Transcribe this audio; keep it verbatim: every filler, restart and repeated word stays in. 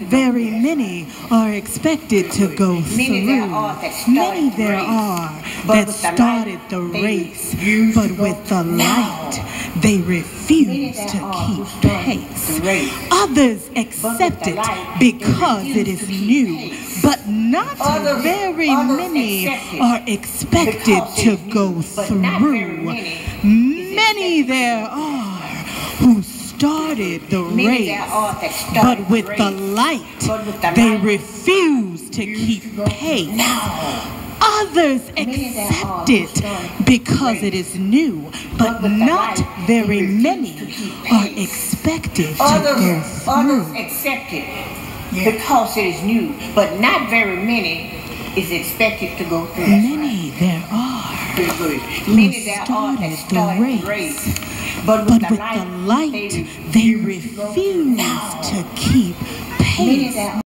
very many are expected to go through. Many there are that started the race, but with the light they refuse to keep pace. Others accept it because it is new, but not very many are expected to go through. Many there are who started the race, but with the light they refuse to keep pace. Others accept it because it is new, but not very many are expected to go through. Others accept it because it is new, but not very many is expected to go through. Many there are who started the race, but with the light they refuse to keep pace.